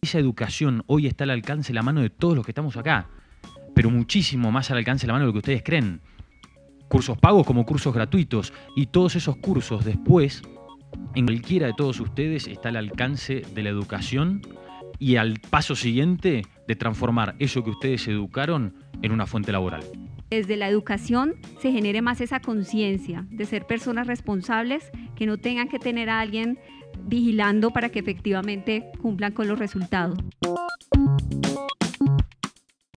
Esa educación hoy está al alcance de la mano de todos los que estamos acá, pero muchísimo más al alcance de la mano de lo que ustedes creen. Cursos pagos como cursos gratuitos, y todos esos cursos después, en cualquiera de todos ustedes, está al alcance de la educación y al paso siguiente de transformar eso que ustedes educaron en una fuente laboral. Desde la educación se genere más esa conciencia de ser personas responsables, que no tengan que tener a alguien vigilando para que efectivamente cumplan con los resultados.